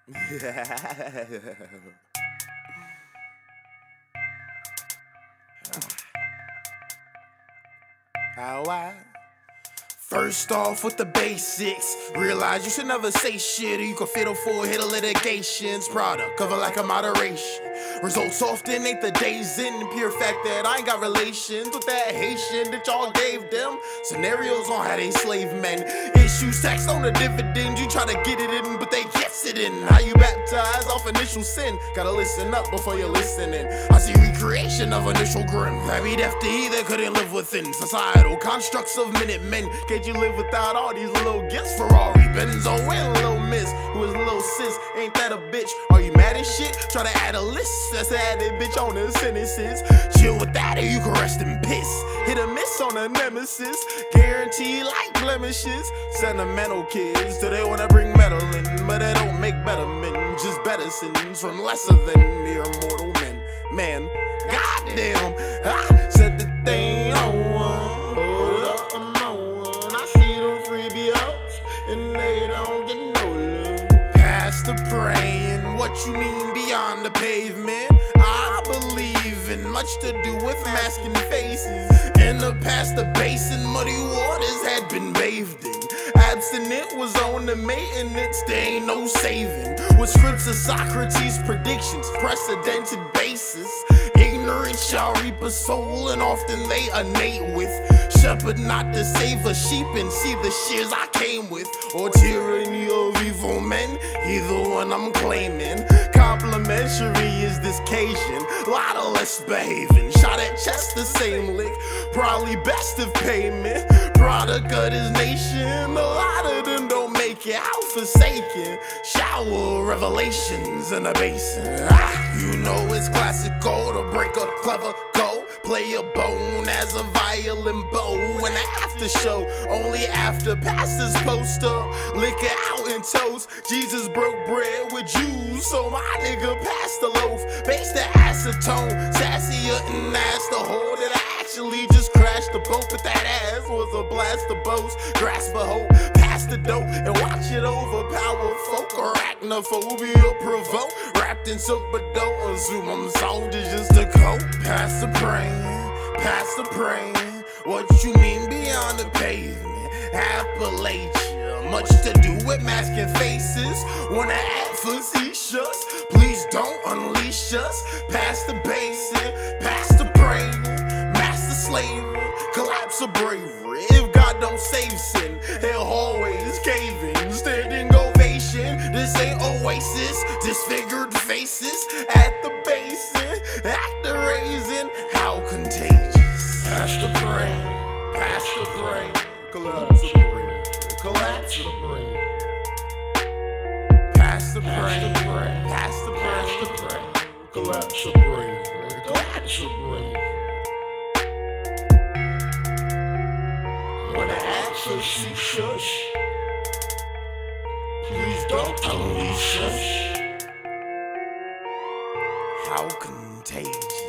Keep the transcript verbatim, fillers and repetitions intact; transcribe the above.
How I First off with the basics, realize you should never say shit or you can fit a full hit of litigations. Product of a lack of moderation. Results often ain't the days in. Pure fact that I ain't got relations with that Haitian that y'all gave them. Scenarios on how they slave men. Issues taxed on the dividend. You try to get it in, but they guess it in. How you baptize off initial sin? Gotta listen up before you're listening. I see recreation of initial grim. Heavy death to either couldn't live within societal constructs of minute men. Can't you live without all these little gifts? Ferrari, Benzo, and Lil Miss, who is Lil Sis, ain't that a bitch? Are you mad as shit? Try to add a list, that's added bitch on the sentences. Chill with that or you can rest in piss. Hit a miss on a nemesis, guaranteed like blemishes. Sentimental kids, do they wanna bring metal in? But they don't make better men, just better sins from lesser than mere mortal men. Man, goddamn, I said the thing on one. Hold up, I'm on one. I see them freebios, and they don't get no love. Past the praying, what you mean beyond the pavement? I believe in much to do with masking faces. In the past, the basin, muddy waters had been bathed in. Abstinent was on the maintenance, there ain't no saving. With scripts of Socrates' predictions, precedented basis. Ignorant shall reap a soul, and often they innate with. Shepherd not to save a sheep and see the shears I came with. Or tyranny of evil men, either one I'm claiming. Complimentary is this Cajun, lot of less behaving. Shot at chest the same lick, probably best of payment. Product of this nation, a lot of them don't make it out forsaken. Shower revelations in a basin. Ah, you know it's classical to break up clever go. Play a bone as a violin bow. And after show, only after pastors post up. Liquor out in toast. Jesus broke bread with Jews, so my nigga passed the loaf. Base the acetone, sassier and ass the hole that I actually just crashed the boat. But that ass was a blast of boast. Grasp a hope, pass the dope, and watch it overpower folk. Arachnophobia provoke. Wrapped in silk, but don't assume I'm soldiers just to cope. Pass the praying, pass the praying. What you mean beyond the pavement? Appalachia, much to do with masking faces. Wanna act facetious? Please don't unleash us. Pass the basin, pass the praying. Master slavery, collapse of bravery. If God don't save sin, he'll always cave in. Standing ovation, this ain't Oasis. Disfigured faces at the basin, at the raisin. How contagious? Pass the brain, pass the brain. Collapse the brain, collapse the brain. Pass the brain, pass the brain, collapse the brain, collapse the brain. When I access you shush, please don't unleash us. How contagious.